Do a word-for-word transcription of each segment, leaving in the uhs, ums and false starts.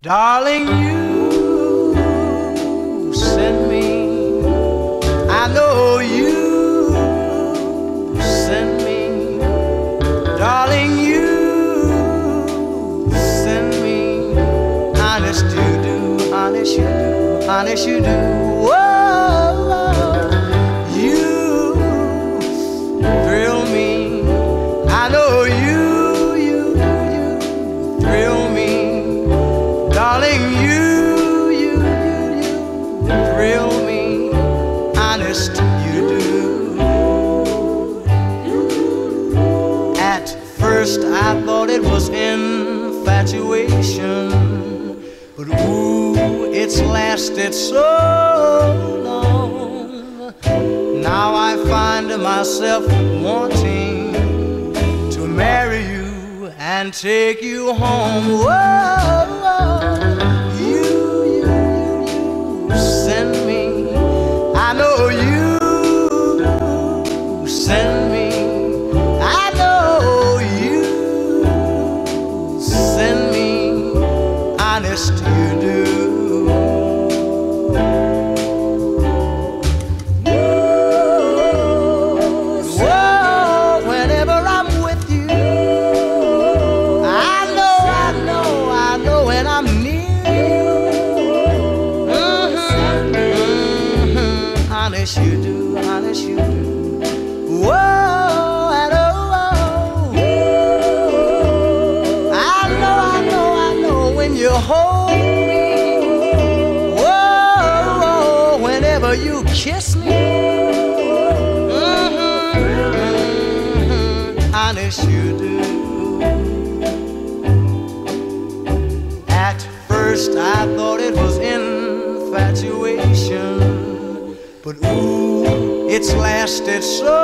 Darling, you send me. I know you send me. Darling, you send me. Honest you do, honest you do, honest you do. Whoa, you thrill me. I know you, you, you thrill me. Darling, you, you, you, you thrill me. Honest you do. At first I thought it was infatuation, but ooh, it's lasted so long. Now I find myself wanting to marry you and take you home. Whoa, you, you, you, you send me. I know you send me. I know you send me. Honest you do. Whoa, whenever I'm with you, I know, I know, I know when I'm near you. Mm-hmm, mm-hmm. Honest you do, honest you do. Whoa, and oh, oh. I know, I know, I know when you hold me. Whoa, whoa, whenever you kiss me. Mm-hmm, mm-hmm. Honest you do. At first I thought it was infatuation, but ooh, it's lasted so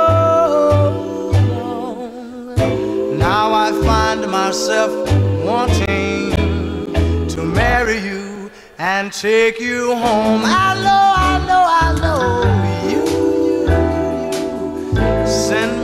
long. Now I find myself wanting to marry you and take you home. I know, I know, I know you, you, you send me.